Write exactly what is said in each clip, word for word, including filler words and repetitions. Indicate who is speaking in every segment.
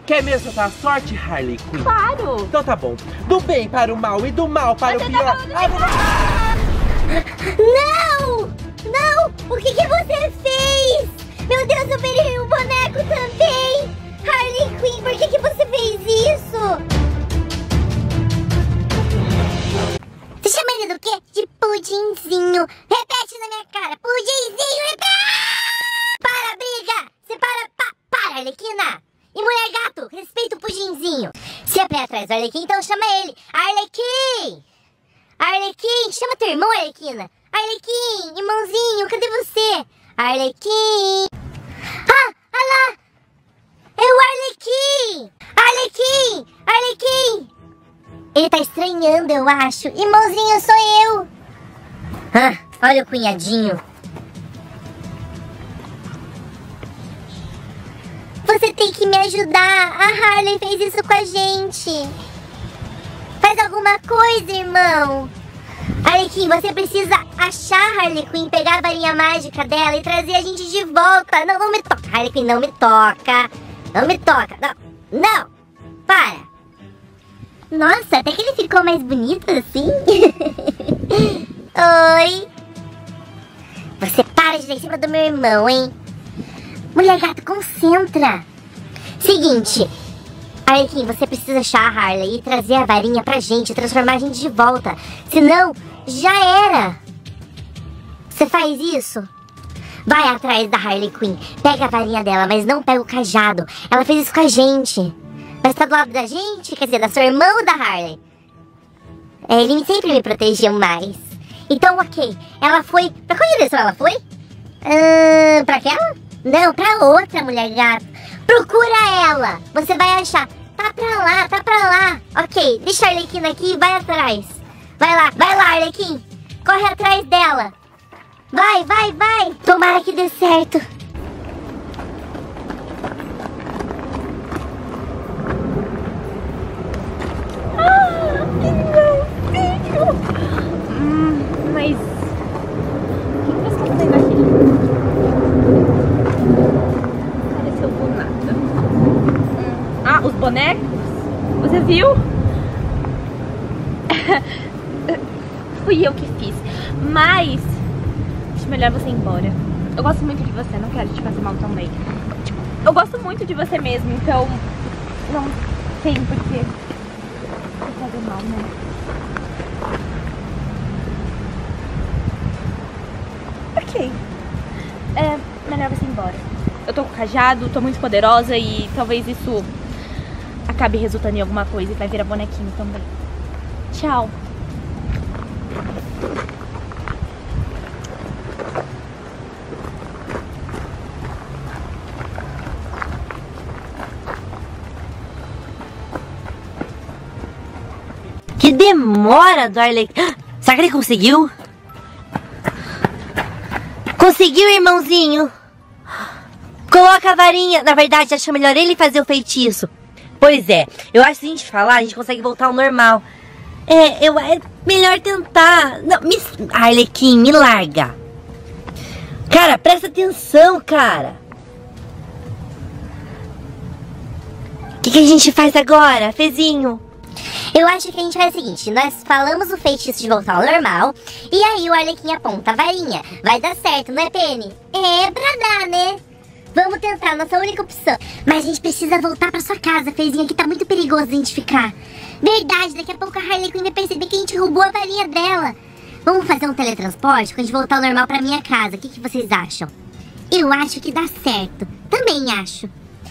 Speaker 1: Quer mesmo tentar sorte, Harley Quinn?
Speaker 2: Claro!
Speaker 1: Então tá bom. Do bem para o mal e do mal para o pior.
Speaker 3: Não! Não! O que que você fez? Meu Deus, eu perdi o boneco também! Harley Quinn, por que que você fez isso? Você chama ele do quê? De pudinzinho. Repete na minha cara. Pudinzinho, repete! Para, briga! Você para, pa, para, Arlequina! E mulher gato, respeita o pudinzinho. Se é pra ir atrás do Arlequim, então chama ele. Arlequim! Arlequim, chama teu irmão, Arlequina. Arlequim, irmãozinho, cadê você? Arlequim. Ah, olha lá. É o Arlequim. Arlequim, Arlequim. Ele tá estranhando, eu acho. Irmãozinho, sou eu. Ah, olha o cunhadinho. Você tem que me ajudar. A Harley fez isso com a gente. Faz alguma coisa, irmão. Arlequim, você precisa achar a Harley Quinn, pegar a varinha mágica dela e trazer a gente de volta. Não, não me toca. Harley Quinn, não me toca. Não me toca. Não, não. Para. Nossa, até que ele ficou mais bonito assim. Oi. Você para de dar em cima do meu irmão, hein? Mulher gato, concentra. Seguinte, Arlequim, você precisa achar a Harley e trazer a varinha pra gente, transformar a gente de volta. Senão, já era. Você faz isso? Vai atrás da Harley Quinn, pega a varinha dela, mas não pega o cajado. Ela fez isso com a gente. Mas tá do lado da gente, quer dizer, da sua irmã ou da Harley? É, ele sempre me protegeu mais. Então, ok, ela foi... Pra qual direção ela foi? Uh, pra aquela? Não, pra outra, mulher gato. Procura ela. Você vai achar. Tá pra lá, tá pra lá. Ok, deixa a Arlequina aqui e vai atrás. Vai lá, vai lá, Arlequim. Corre atrás dela. Vai, vai, vai. Tomara que dê certo.
Speaker 2: Ah, irmãozinho. Hum, mas... O que você tá fazendo aqui? Pareceu do nada. Hum. Ah, os bonecos? Você viu? Fui eu que fiz. Mas... acho melhor você ir embora. Eu gosto muito de você, não quero te fazer mal também. Tipo, eu gosto muito de você mesmo, então... não tem porquê te fazer mal, né? Ok. É melhor você ir embora. Eu tô com o cajado, tô muito poderosa e talvez isso acabe resultando em alguma coisa e vai virar bonequinho também. Tchau.
Speaker 3: Que demora do Arlequim. Será que ele conseguiu? Conseguiu, irmãozinho. Coloca a varinha. Na verdade, acho melhor ele fazer o feitiço. Pois é, eu acho que se a gente falar, a gente consegue voltar ao normal. É, eu, é melhor tentar. Não, me, Arlequim, me larga. Cara, presta atenção, cara. O que, que a gente faz agora, Fezinho? Eu acho que a gente faz o seguinte, nós falamos o feitiço de voltar ao normal, e aí o Arlequim aponta a varinha. Vai dar certo, não é, Penny? É pra dar, né? Vamos tentar, nossa única opção. Mas a gente precisa voltar pra sua casa, Fezinha, que tá muito perigoso a gente ficar. Verdade, daqui a pouco a Harley Quinn vai perceber que a gente roubou a varinha dela. Vamos fazer um teletransporte quando a gente voltar ao normal pra minha casa. O que, que vocês acham? Eu acho que dá certo. Também acho.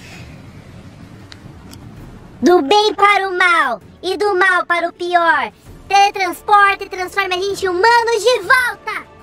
Speaker 3: Do bem para o mal e do mal para o pior. Teletransporta e transforma a gente em humanos de volta.